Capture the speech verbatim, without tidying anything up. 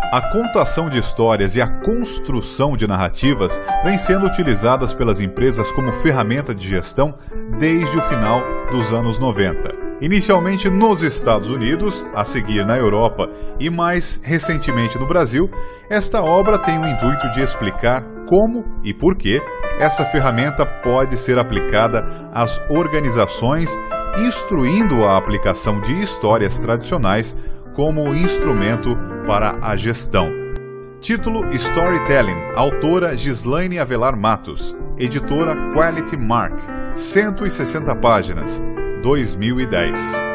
A contação de histórias e a construção de narrativas vêm sendo utilizadas pelas empresas como ferramenta de gestão desde o final dos anos noventa. Inicialmente nos Estados Unidos, a seguir na Europa e mais recentemente no Brasil, esta obra tem o intuito de explicar como e por que essa ferramenta pode ser aplicada às organizações, instruindo a aplicação de histórias tradicionais como instrumento para a gestão. Título: Storytelling, autora Gislaine Avelar Matos, editora Quality Mark, cento e sessenta páginas, dois mil e dez.